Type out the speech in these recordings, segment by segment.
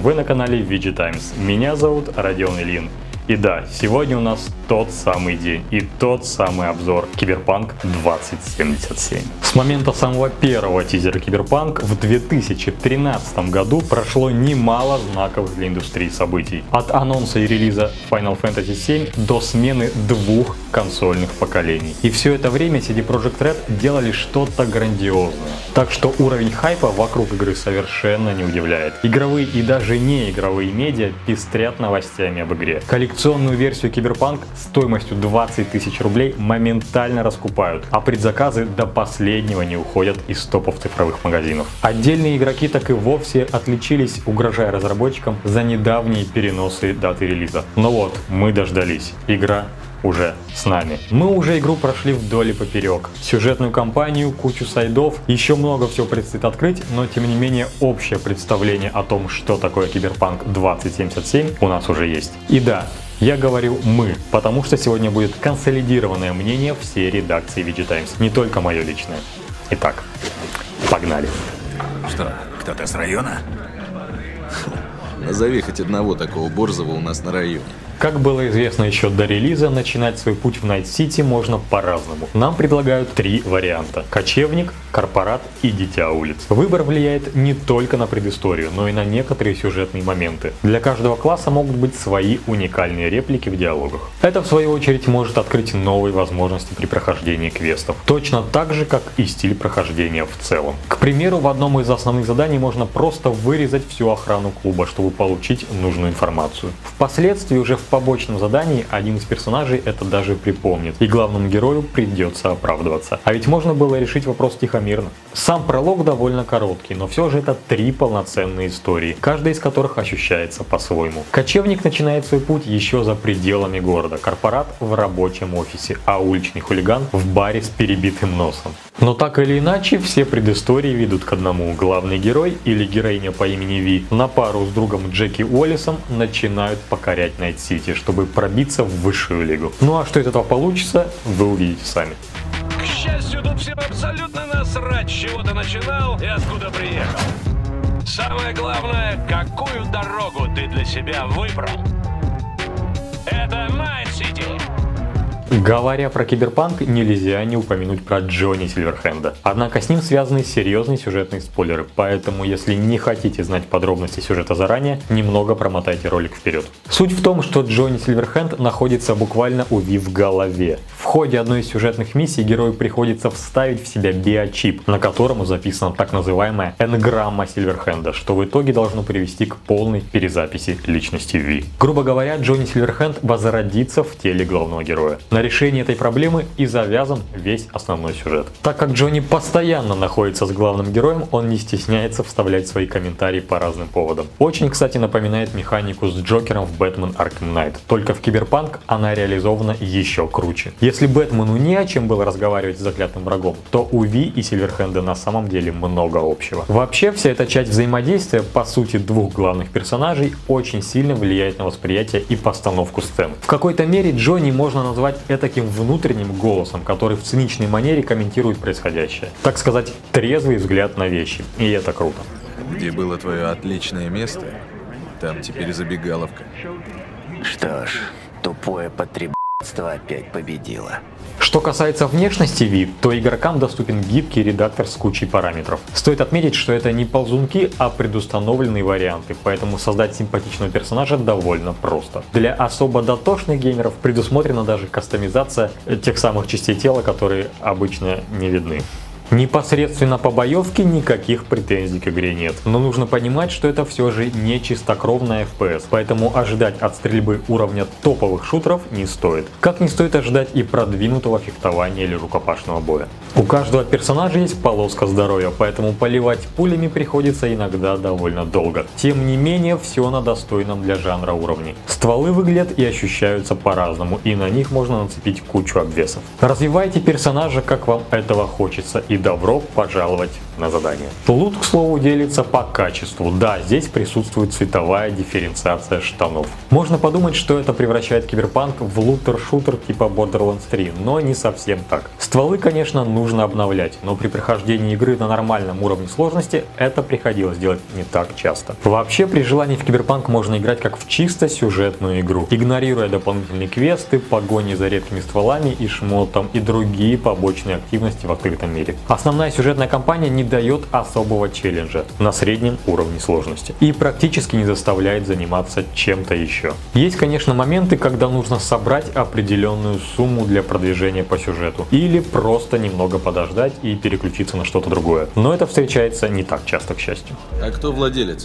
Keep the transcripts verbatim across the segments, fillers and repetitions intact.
вы на канале ви джи Times. Меня зовут Родион Ильин. И да, сегодня у нас тот самый день и тот самый обзор Киберпанк двадцать семьдесят семь. С момента самого первого тизера Киберпанк в две тысячи тринадцатом году прошло немало знаковых для индустрии событий. От анонса и релиза Final Fantasy семь до смены двух консольных поколений. И все это время си ди Projekt Red делали что-то грандиозное. Так что уровень хайпа вокруг игры совершенно не удивляет. Игровые и даже неигровые медиа пестрят новостями об игре. Коллекционную версию Киберпанк стоимостью двадцать тысяч рублей моментально раскупают, а предзаказы до последнего не уходят из топов цифровых магазинов. Отдельные игроки так и вовсе отличились, угрожая разработчикам за недавние переносы даты релиза. Но вот, мы дождались. Игра уже с нами. Мы уже игру прошли вдоль и поперек. Сюжетную кампанию, кучу сайдов, еще много всего предстоит открыть, но тем не менее общее представление о том, что такое Киберпанк двадцать семьдесят семь, у нас уже есть. И да, я говорю «мы», потому что сегодня будет консолидированное мнение всей редакции ви джи Times, не только мое личное. Итак, погнали. Что, кто-то с района? Назови хоть одного такого борзого у нас на районе. Как было известно еще до релиза, начинать свой путь в Найт-Сити можно по-разному. Нам предлагают три варианта: кочевник, корпорат и дитя улиц. Выбор влияет не только на предысторию, но и на некоторые сюжетные моменты. Для каждого класса могут быть свои уникальные реплики в диалогах. Это в свою очередь может открыть новые возможности при прохождении квестов. Точно так же, как и стиль прохождения в целом. К примеру, в одном из основных заданий можно просто вырезать всю охрану клуба, чтобы получить нужную информацию. Впоследствии уже в побочном задании один из персонажей это даже припомнит, и главному герою придется оправдываться. А ведь можно было решить вопрос тихомирно. Сам пролог довольно короткий, но все же это три полноценные истории, каждая из которых ощущается по-своему. Кочевник начинает свой путь еще за пределами города, корпорат в рабочем офисе, а уличный хулиган в баре с перебитым носом. Но так или иначе, все предыстории ведут к одному. Главный герой или героиня по имени Ви на пару с другом Джеки Уоллесом начинают покорять Найт-Сити, чтобы пробиться в высшую лигу. Ну а что из этого получится, вы увидите сами. К счастью, тут всем абсолютно насрать, с чего ты начинал и откуда приехал. Самое главное, какую дорогу ты для себя выбрал. Это Найт-Сити. Говоря про Киберпанк, нельзя не упомянуть про Джонни Сильверхенда. Однако с ним связаны серьезные сюжетные спойлеры, поэтому если не хотите знать подробности сюжета заранее, немного промотайте ролик вперед. Суть в том, что Джонни Сильверхенд находится буквально у Ви в голове. В ходе одной из сюжетных миссий герою приходится вставить в себя биочип, на котором записана так называемая энграмма Сильверхенда, что в итоге должно привести к полной перезаписи личности Ви. Грубо говоря, Джонни Сильверхенд возродится в теле главного героя. На решение этой проблемы и завязан весь основной сюжет. Так как Джонни постоянно находится с главным героем, он не стесняется вставлять свои комментарии по разным поводам. Очень, кстати, напоминает механику с Джокером в Batman Arkham Knight, только в Киберпанк она реализована еще круче. Если Бэтмену не о чем было разговаривать с заклятым врагом, то у Ви и Сильверхенда на самом деле много общего. Вообще, вся эта часть взаимодействия, по сути, двух главных персонажей, очень сильно влияет на восприятие и постановку сцен. В какой-то мере Джонни можно назвать таким внутренним голосом, который в циничной манере комментирует происходящее. Так сказать, трезвый взгляд на вещи. И это круто. Где было твое отличное место, там теперь забегаловка. Что ж, тупое потребство опять победило. Что касается внешности Ви, то игрокам доступен гибкий редактор с кучей параметров. Стоит отметить, что это не ползунки, а предустановленные варианты, поэтому создать симпатичного персонажа довольно просто. Для особо дотошных геймеров предусмотрена даже кастомизация тех самых частей тела, которые обычно не видны. Непосредственно по боевке никаких претензий к игре нет, но нужно понимать, что это все же не чистокровная эф пи эс, поэтому ожидать от стрельбы уровня топовых шутеров не стоит. Как не стоит ожидать и продвинутого фехтования или рукопашного боя. У каждого персонажа есть полоска здоровья, поэтому поливать пулями приходится иногда довольно долго. Тем не менее, все на достойном для жанра уровне. Стволы выглядят и ощущаются по-разному, и на них можно нацепить кучу обвесов. Развивайте персонажа, как вам этого хочется, и добро пожаловать на задание. Лут, к слову, делится по качеству. Да, здесь присутствует цветовая дифференциация штанов. Можно подумать, что это превращает Киберпанк в лутер-шутер типа Borderlands три, но не совсем так. Стволы, конечно, нужно обновлять, но при прохождении игры на нормальном уровне сложности это приходилось делать не так часто. Вообще, при желании в Киберпанк можно играть как в чисто сюжетную игру, игнорируя дополнительные квесты, погони за редкими стволами и шмотом и другие побочные активности в открытом мире. Основная сюжетная кампания не дает особого челленджа на среднем уровне сложности и практически не заставляет заниматься чем-то еще. Есть, конечно, моменты, когда нужно собрать определенную сумму для продвижения по сюжету или просто немного подождать и переключиться на что-то другое, но это встречается не так часто, к счастью. А кто владелец?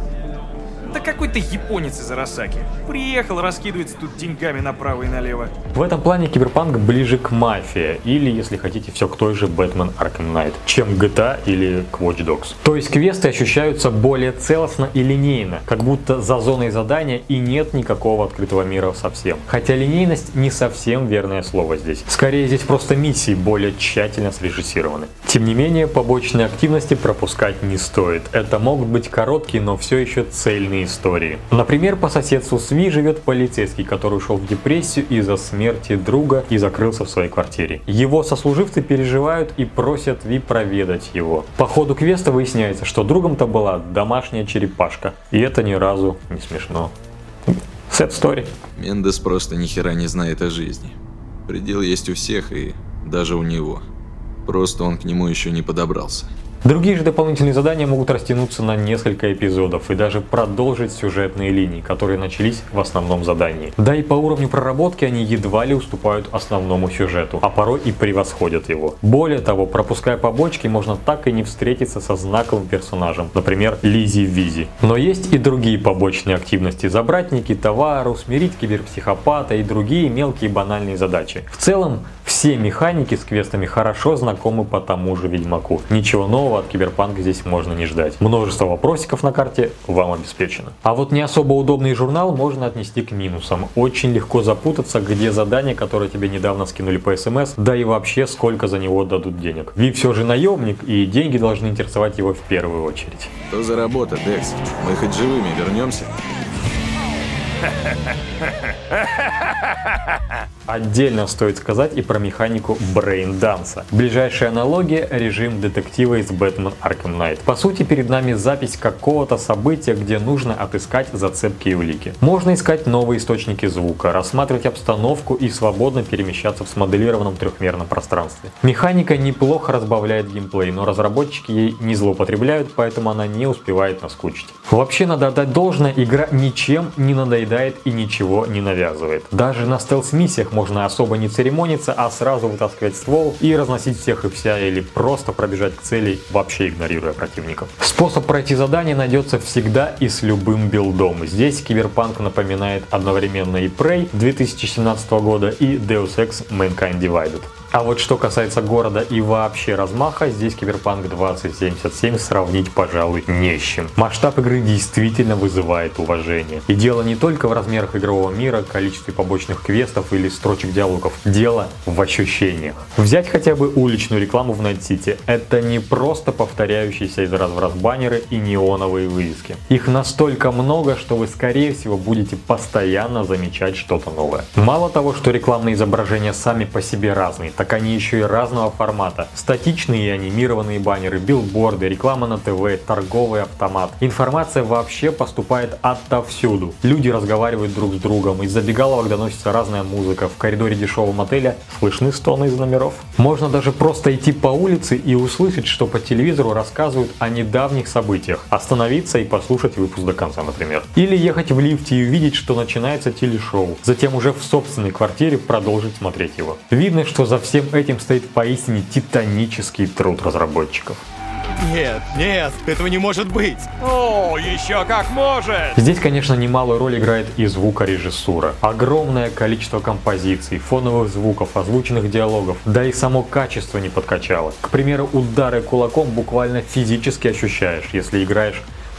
Да какой-то японец из Арасаки. Приехал, раскидывается тут деньгами направо и налево. В этом плане Киберпанк ближе к Мафии, или, если хотите, все к той же Batman Arkham Knight, чем джи ти эй или к Watch Dogs. То есть квесты ощущаются более целостно и линейно, как будто за зоной задания и нет никакого открытого мира совсем. Хотя линейность не совсем верное слово здесь. Скорее, здесь просто миссии более тщательно срежиссированы. Тем не менее, побочные активности пропускать не стоит. Это могут быть короткие, но все еще цельные истории. Например, по соседству с Ви живет полицейский, который ушел в депрессию из-за смерти друга и закрылся в своей квартире. Его сослуживцы переживают и просят Ви проведать его. По ходу квеста выясняется, что другом-то была домашняя черепашка. И это ни разу не смешно. Sad story. Мендес просто ни хера не знает о жизни. Предел есть у всех и даже у него. Просто он к нему еще не подобрался. Другие же дополнительные задания могут растянуться на несколько эпизодов и даже продолжить сюжетные линии, которые начались в основном задании. Да и по уровню проработки они едва ли уступают основному сюжету, а порой и превосходят его. Более того, пропуская побочки, можно так и не встретиться со знаковым персонажем, например, Лизи Визи. Но есть и другие побочные активности: забрать некий товар, усмирить киберпсихопата и другие мелкие банальные задачи. В целом, все механики с квестами хорошо знакомы по тому же Ведьмаку. Ничего нового от Киберпанка здесь можно не ждать. Множество вопросиков на карте вам обеспечено. А вот не особо удобный журнал можно отнести к минусам. Очень легко запутаться, где задание, которое тебе недавно скинули по СМС, да и вообще сколько за него дадут денег. Ви все же наемник, и деньги должны интересовать его в первую очередь. Что за работа, Декс? Мы хоть живыми вернемся? Отдельно стоит сказать и про механику брейн-данса. Ближайшая аналогия — режим детектива из Batman Arkham Knight. По сути, перед нами запись какого-то события, где нужно отыскать зацепки и улики. Можно искать новые источники звука, рассматривать обстановку и свободно перемещаться в смоделированном трехмерном пространстве. Механика неплохо разбавляет геймплей, но разработчики ей не злоупотребляют, поэтому она не успевает наскучить. Вообще, надо отдать должное, игра ничем не надоедает и ничего не навязывает. Даже на стелс-миссиях можно особо не церемониться, а сразу вытаскивать ствол и разносить всех и вся, или просто пробежать к цели, вообще игнорируя противников. Способ пройти задание найдется всегда и с любым билдом. Здесь Киберпанк напоминает одновременно и Prey две тысячи семнадцатого года и Deus Ex Mankind Divided. А вот что касается города и вообще размаха, здесь Киберпанк двадцать семьдесят семь сравнить, пожалуй, не с чем. Масштаб игры действительно вызывает уважение. И дело не только в размерах игрового мира, количестве побочных квестов или строчек диалогов. Дело в ощущениях. Взять хотя бы уличную рекламу в Найт-Сити. Это не просто повторяющиеся из раз в раз баннеры и неоновые вывески. Их настолько много, что вы, скорее всего, будете постоянно замечать что-то новое. Мало того, что рекламные изображения сами по себе разные, так они еще и разного формата. Статичные и анимированные баннеры, билборды, реклама на ТВ, торговый автомат. Информация вообще поступает отовсюду. Люди разговаривают друг с другом, из забегаловок доносится разная музыка, в коридоре дешевого мотеля слышны стоны из номеров. Можно даже просто идти по улице и услышать, что по телевизору рассказывают о недавних событиях. Остановиться и послушать выпуск до конца, например. Или ехать в лифте и увидеть, что начинается телешоу. Затем уже в собственной квартире продолжить смотреть его. Видно, что за всем этим стоит поистине титанический труд разработчиков. Нет, нет, этого не может быть. О, еще как может! Здесь, конечно, немалую роль играет и звукорежиссура. Огромное количество композиций, фоновых звуков, озвученных диалогов, да и само качество не подкачало. К примеру, удары кулаком буквально физически ощущаешь, если играешь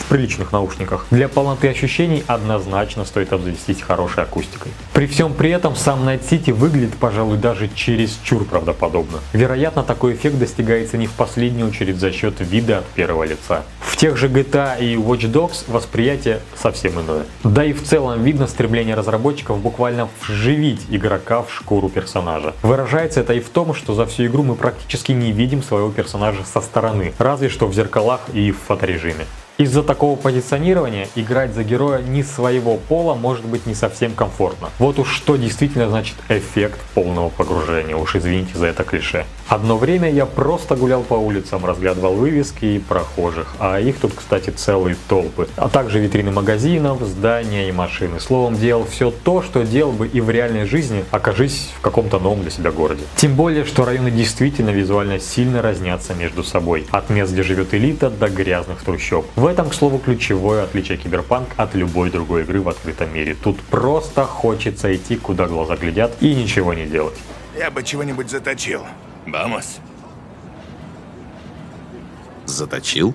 в приличных наушниках. Для полноты ощущений однозначно стоит обзавестись хорошей акустикой. При всем при этом сам Найт Сити выглядит, пожалуй, даже чересчур правдоподобно. Вероятно, такой эффект достигается не в последнюю очередь за счет вида от первого лица. В тех же джи ти эй и Watch Dogs восприятие совсем иное. Да и в целом видно стремление разработчиков буквально вживить игрока в шкуру персонажа. Выражается это и в том, что за всю игру мы практически не видим своего персонажа со стороны, разве что в зеркалах и в фоторежиме. Из-за такого позиционирования играть за героя не своего пола может быть не совсем комфортно. Вот уж что действительно значит эффект полного погружения, уж извините за это клише. Одно время я просто гулял по улицам, разглядывал вывески и прохожих, а их тут, кстати, целые толпы, а также витрины магазинов, здания и машины. Словом, делал все то, что делал бы и в реальной жизни, окажись в каком-то новом для себя городе. Тем более, что районы действительно визуально сильно разнятся между собой, от мест, где живет элита, до грязных трущоб. В этом, к слову, ключевое отличие Киберпанк от любой другой игры в открытом мире. Тут просто хочется идти, куда глаза глядят, и ничего не делать. Я бы чего-нибудь заточил. Вамос. Заточил?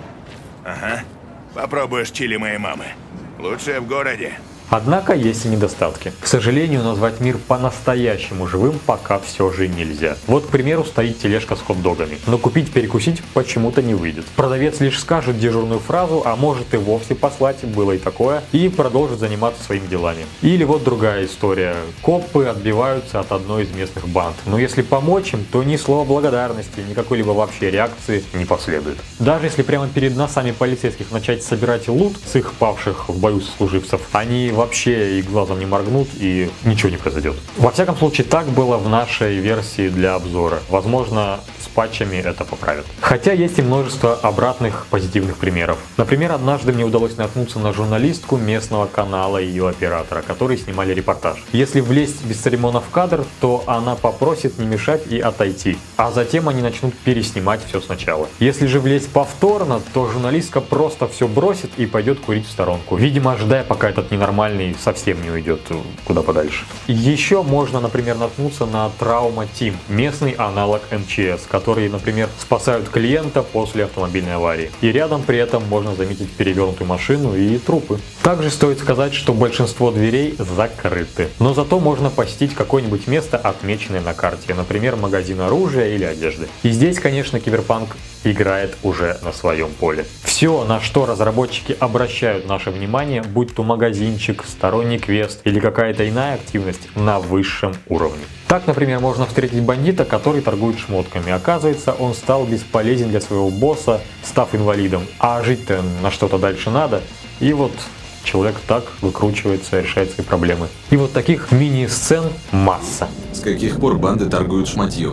Ага. Попробуешь чили моей мамы. Лучшее в городе. Однако есть и недостатки. К сожалению, назвать мир по-настоящему живым пока все же нельзя. Вот, к примеру, стоит тележка с хот-догами, но купить перекусить почему-то не выйдет. Продавец лишь скажет дежурную фразу, а может и вовсе послать, было и такое, и продолжит заниматься своими делами. Или вот другая история. Копы отбиваются от одной из местных банд, но если помочь им, то ни слова благодарности, ни какой-либо вообще реакции не последует. Даже если прямо перед носами полицейских начать собирать лут с их павших в бою сослуживцев, они вообще и глазом не моргнут, и ничего не произойдет. Во всяком случае, так было в нашей версии для обзора. Возможно, с патчами это поправят. Хотя есть и множество обратных позитивных примеров. Например, однажды мне удалось наткнуться на журналистку местного канала и ее оператора, которые снимали репортаж. Если влезть без церемонов в кадр, то она попросит не мешать и отойти, а затем они начнут переснимать все сначала. Если же влезть повторно, то журналистка просто все бросит и пойдет курить в сторонку, видимо, ожидая, пока этот ненормальный совсем не уйдет куда подальше. Еще можно, например, наткнуться на Trauma Team, местный аналог эм че эс, которые, например, спасают клиента после автомобильной аварии. И рядом при этом можно заметить перевернутую машину и трупы. Также стоит сказать, что большинство дверей закрыты, но зато можно посетить какое-нибудь место, отмеченное на карте, например, магазин оружия или одежды. И здесь, конечно, Киберпанк играет уже на своем поле. Все, на что разработчики обращают наше внимание, будь то магазинчик, сторонний квест или какая-то иная активность, на высшем уровне. Так, например, можно встретить бандита, который торгует шмотками. Оказывается, он стал бесполезен для своего босса, став инвалидом. А жить-то на что-то дальше надо. И вот человек так выкручивается, решает свои проблемы. И вот таких мини-сцен масса. С каких пор банды торгуют шматьем?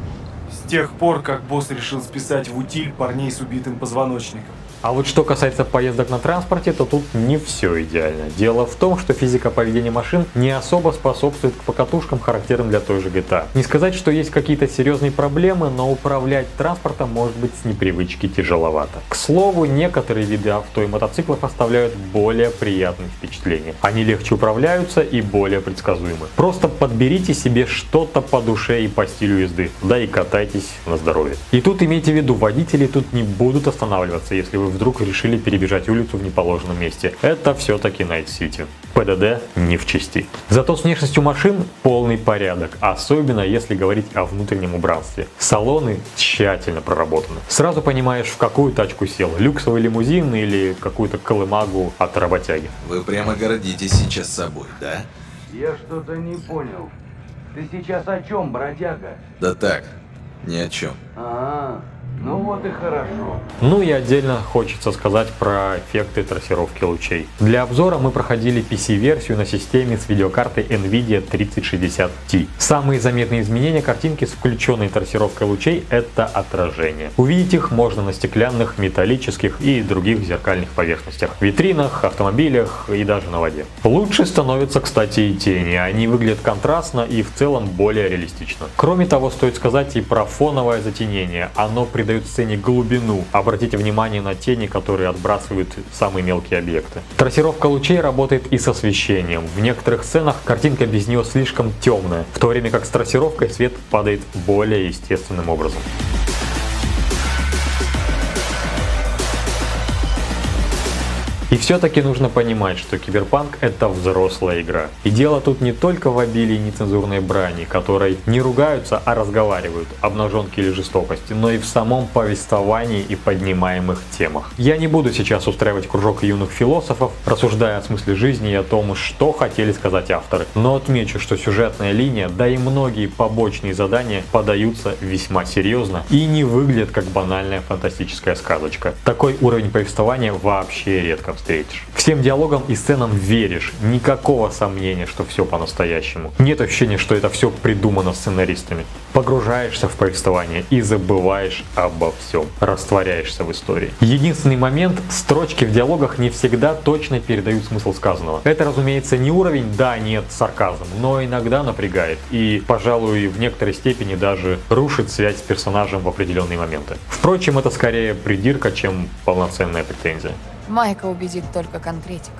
С тех пор, как босс решил списать в утиль парней с убитым позвоночником. А вот что касается поездок на транспорте, то тут не все идеально. Дело в том, что физика поведения машин не особо способствует к покатушкам, характерным для той же джи ти эй. Не сказать, что есть какие-то серьезные проблемы, но управлять транспортом может быть с непривычки тяжеловато. К слову, некоторые виды авто и мотоциклов оставляют более приятные впечатления. Они легче управляются и более предсказуемы. Просто подберите себе что-то по душе и по стилю езды, да и катайтесь на здоровье. И тут имейте в виду, водители тут не будут останавливаться, если вы вдруг решили перебежать улицу в неположенном месте. Это все-таки Найт Сити. пэ дэ дэ не в чести. Зато с внешностью машин полный порядок, особенно если говорить о внутреннем убранстве. Салоны тщательно проработаны. Сразу понимаешь, в какую тачку сел. Люксовый лимузин или какую-то колымагу от работяги. Вы прямо гордитесь сейчас собой, да? Я что-то не понял. Ты сейчас о чем, бродяга? Да так, ни о чем. А, ну вот и хорошо. Ну и отдельно хочется сказать про эффекты трассировки лучей. Для обзора мы проходили пи си-версию на системе с видеокартой NVIDIA тридцать шестьдесят ти. Самые заметные изменения картинки с включенной трассировкой лучей — это отражение. Увидеть их можно на стеклянных, металлических и других зеркальных поверхностях, витринах, автомобилях и даже на воде. Лучше становятся, кстати, и тени. Они выглядят контрастно и в целом более реалистично. Кроме того, стоит сказать и про фоновое затенение. Оно придает сцене глубину. Обратите внимание на тени, которые отбрасывают самые мелкие объекты. Трассировка лучей работает и с освещением. В некоторых сценах картинка без нее слишком темная, в то время как с трассировкой свет падает более естественным образом. все-таки нужно понимать, что Киберпанк — это взрослая игра. И дело тут не только в обилии нецензурной брани, которой не ругаются, а разговаривают, обнаженки или жестокости, но и в самом повествовании и поднимаемых темах. Я не буду сейчас устраивать кружок юных философов, рассуждая о смысле жизни и о том, что хотели сказать авторы. Но отмечу, что сюжетная линия, да и многие побочные задания подаются весьма серьезно и не выглядят как банальная фантастическая сказочка. Такой уровень повествования вообще редко встретишь. Всем диалогам и сценам веришь, никакого сомнения, что все по-настоящему. Нет ощущения, что это все придумано сценаристами. Погружаешься в повествование и забываешь обо всем, растворяешься в истории. Единственный момент — строчки в диалогах не всегда точно передают смысл сказанного. Это, разумеется, не уровень «да, нет» сарказм, но иногда напрягает и, пожалуй, в некоторой степени даже рушит связь с персонажем в определенные моменты. Впрочем, это скорее придирка, чем полноценная претензия. Майка убедит только конкретика.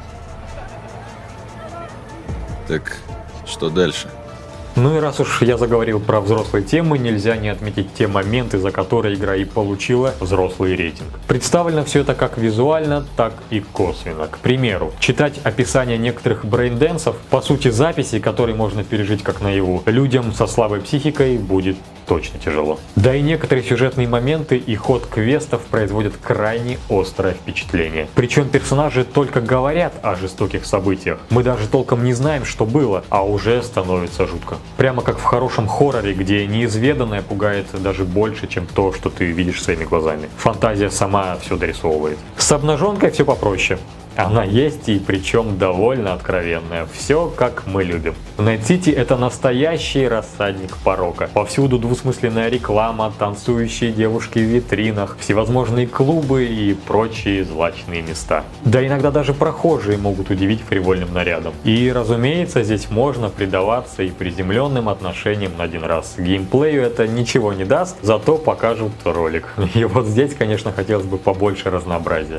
Так, что дальше? Ну и раз уж я заговорил про взрослые темы, нельзя не отметить те моменты, за которые игра и получила взрослый рейтинг. Представлено все это как визуально, так и косвенно. К примеру, читать описание некоторых брейнденсов, по сути записи, которые можно пережить как наяву, людям со слабой психикой будет точно тяжело. Да и некоторые сюжетные моменты и ход квестов производят крайне острое впечатление. Причем персонажи только говорят о жестоких событиях. Мы даже толком не знаем, что было, а уже становится жутко. Прямо как в хорошем хорроре, где неизведанное пугает даже больше, чем то, что ты видишь своими глазами. Фантазия сама все дорисовывает. С обнаженкой все попроще. Она есть, и причем довольно откровенная. Все как мы любим. Найт-Сити — это настоящий рассадник порока. Повсюду двусмысленная реклама, танцующие девушки в витринах, всевозможные клубы и прочие злачные места. Да иногда даже прохожие могут удивить фривольным нарядом. И, разумеется, здесь можно предаваться и приземленным отношениям на один раз. Геймплею это ничего не даст, зато покажут ролик. И вот здесь, конечно, хотелось бы побольше разнообразия.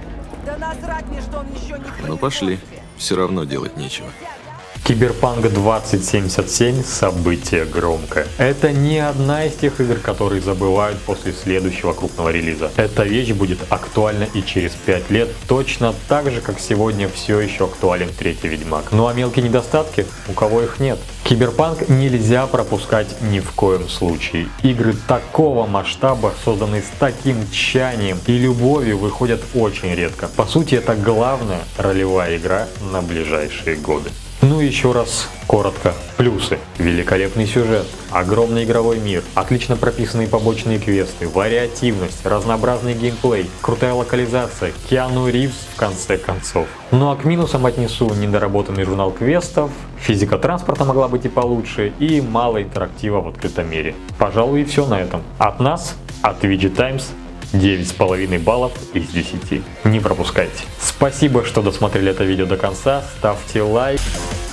Да насрать мне, что он еще не... Ну пошли, все равно делать нечего. Киберпанк двадцать семьдесят семь — событие громкое. Это не одна из тех игр, которые забывают после следующего крупного релиза. Эта вещь будет актуальна и через пять лет, точно так же, как сегодня все еще актуален третий Ведьмак. Ну а мелкие недостатки? У кого их нет? Киберпанк нельзя пропускать ни в коем случае. Игры такого масштаба, созданные с таким тщанием и любовью, выходят очень редко. По сути, это главная ролевая игра на ближайшие годы. Ну и еще раз коротко. Плюсы. Великолепный сюжет, огромный игровой мир, отлично прописанные побочные квесты, вариативность, разнообразный геймплей, крутая локализация, Киану Ривз в конце концов. Ну а к минусам отнесу недоработанный журнал квестов, физика транспорта могла быть и получше, и мало интерактива в открытом мире. Пожалуй, и все на этом. От нас, от ви джи Times, девять с половиной баллов из десяти. Не пропускайте. Спасибо, что досмотрели это видео до конца. Ставьте лайк.